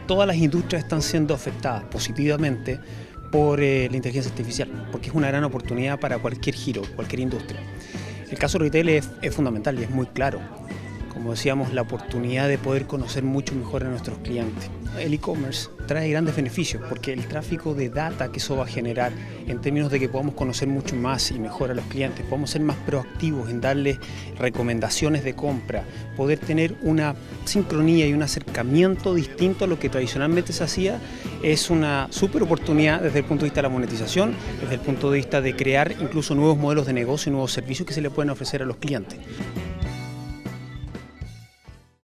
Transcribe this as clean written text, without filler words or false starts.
todas las industrias están siendo afectadas positivamente por la inteligencia artificial, porque es una gran oportunidad para cualquier giro, cualquier industria. El caso retail es fundamental y es muy claro. Como decíamos, la oportunidad de poder conocer mucho mejor a nuestros clientes. El e-commerce trae grandes beneficios porque el tráfico de data que eso va a generar en términos de que podamos conocer mucho más y mejor a los clientes, podamos ser más proactivos en darles recomendaciones de compra, poder tener una sincronía y un acercamiento distinto a lo que tradicionalmente se hacía, es una súper oportunidad desde el punto de vista de la monetización, desde el punto de vista de crear incluso nuevos modelos de negocio y nuevos servicios que se le pueden ofrecer a los clientes.